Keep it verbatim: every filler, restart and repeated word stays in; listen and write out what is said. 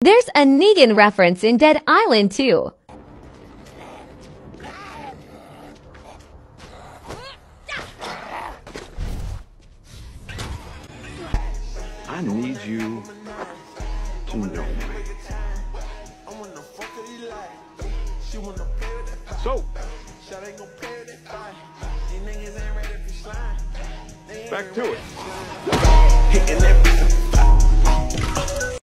There's a Negan reference in Dead Island too. I need you to know me. So, back to it.